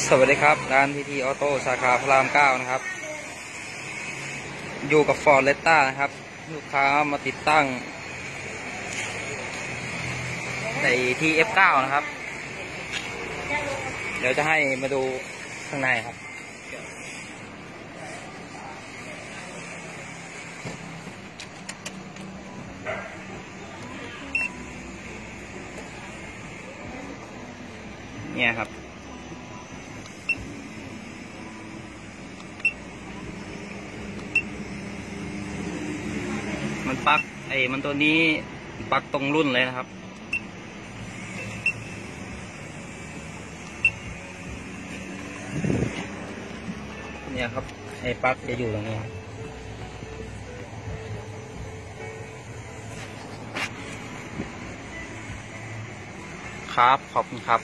สวัสดีครับร้านทีทีออโต้สาขาพระราม9นะครับอยู่กับ Ford Retta นะครับลูกค้ามาติดตั้งใน TF9 นะครับเดี๋ยวจะให้มาดูข้างในครับเนี่ยครับมันปลั๊กมันตัวนี้ปลั๊กตรงรุ่นเลยนะครับเนี่ยครับปลั๊กจะอยู่ตรงนี้ครับขอบคุณครับ